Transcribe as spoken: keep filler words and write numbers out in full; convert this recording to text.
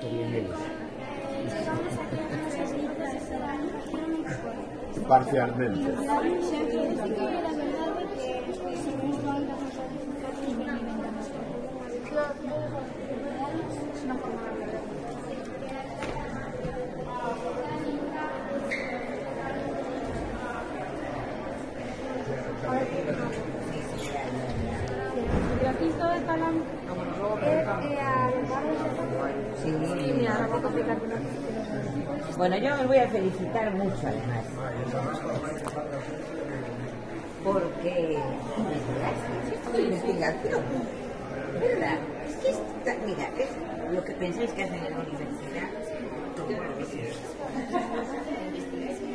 que viene parcialmente. Bueno, yo os voy a felicitar mucho además, porque es investigación, ¿verdad? Es que está, mira, es lo que pensáis que hacen en la universidad, todo lo que